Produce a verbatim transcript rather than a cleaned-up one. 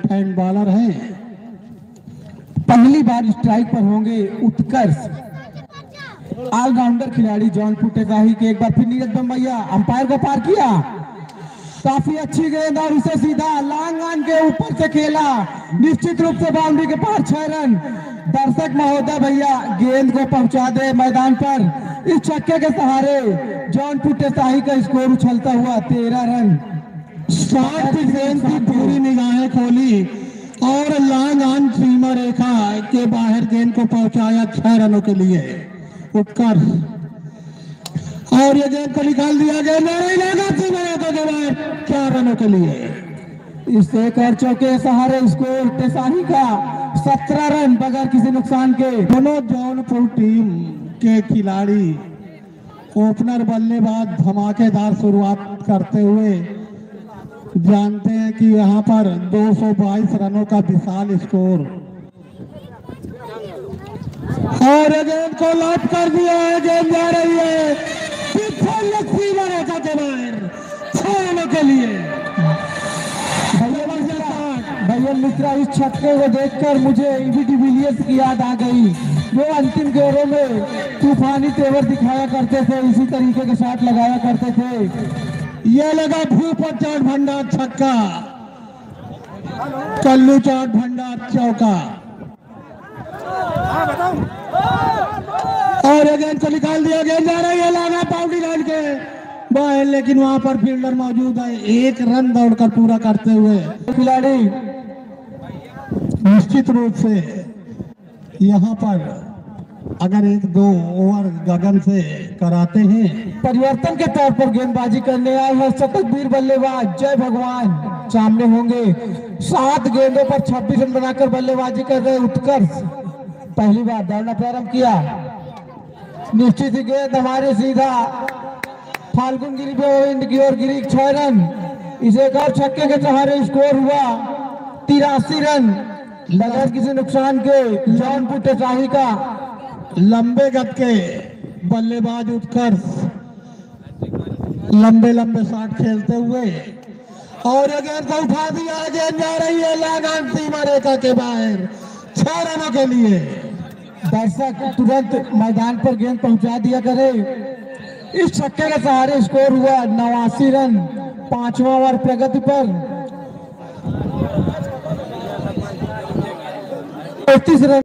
Hand bowler हैं। पहली बार strike पर होंगे उत्कर्ष, ऑलराउंडर खिलाड़ी जौनपुर टेकाही के। एक बार फिर नीरज बम्बैया अंपायर को पार किया, काफी अच्छी गेंद और उसे सीधा लॉन्ग ऑन के ऊपर से खेला, निश्चित रूप से बाउंड्री के पार, छह रन। दर्शक महोदय भैया गेंद को पहुंचा दे मैदान पर। इस छक्के के सहारे जौनपुर टेकाही का स्कोर उछलता हुआ तेरह रन। शॉट गेंद की पूरी निगाहें खोली और लॉन्ग ऑन सीमा रेखा के बाहर गेंद को पहुंचाया छह रनों के लिए उत्कर्ष। और ये गेंद को निकाल दिया गया चार रनों के लिए। इस एक और चौके सहारे स्कोर टेकाही का सत्रह रन बगैर किसी नुकसान के। दोनों जौनपुर टीम के खिलाड़ी ओपनर बल्लेबाज धमाकेदार शुरुआत करते हुए जानते हैं कि यहाँ पर दो सौ बाईस रनों का विशाल स्कोर। और गेंद को लॉक कर दिया है, गेंद जा रही है छह रनों के लिए। भैया मिश्रा, इस छक्के को देखकर मुझे एबी डिविलियर्स की याद आ गई। वो अंतिम गेंदों में तूफानी तेवर दिखाया करते थे, इसी तरीके के शॉट लगाया करते थे। ये लगा भूपत चाट भंडार छक्का, कल्लू चाट भंडार चौका। और गेंद को निकाल दिया, गेंद जा रही है लाना बाउंड्री लाइन के बाहर, लेकिन वहां पर फील्डर मौजूद है। एक रन दौड़कर पूरा करते हुए खिलाड़ी निश्चित रूप से यहाँ पर अगर एक दो ओवर गगन से कराते हैं। परिवर्तन के तौर पर गेंदबाजी करने आए हैं शतकवीर बल्लेबाज जय भगवान सामने होंगे। सात गेंदों पर छब्बीस रन बनाकर बल्लेबाजी कर रहे उत्कर्ष पहली बार दौड़ना प्रारंभ किया। निश्चित ही गेंद हमारे सीधा फाल्गुन गिरी गोविंद की ओर गिरी, छह रन। इसे एक और छक्के के सहारे स्कोर हुआ तिरासी रन बगैर किसी नुकसान के। जौनपुर टेकाही का लंबे गत के बल्लेबाज उत्कर्ष लंबे लंबे शॉट खेलते हुए और गेंद को उठा दिया, गेंद जा रही है लगान सीमा रेखा के बाहर छह रनों के लिए। दर्शक तुरंत मैदान पर गेंद पहुंचा दिया करे। इस छक्के के सहारे स्कोर हुआ नवासी रन, पांचवा ओवर प्रगति पर। पैंतीस रन